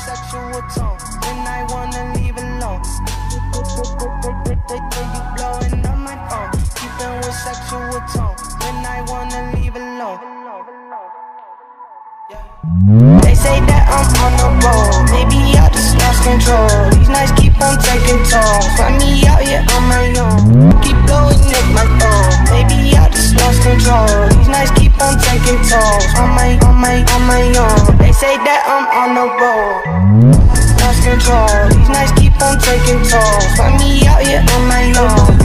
sexual tone when I wanna leave alone. You blowing up my phone, keeping with sexual tone when I wanna leave alone. They say that I'm on the road, maybe I just lost control. These nights keep on taking tolls, find me out here on my own. Keep blowing up my phone, maybe I just lost control. These nights keep on taking tolls, on my own. They say that I'm on the road, lost control. These nights keep on taking tolls, find me out here on my own.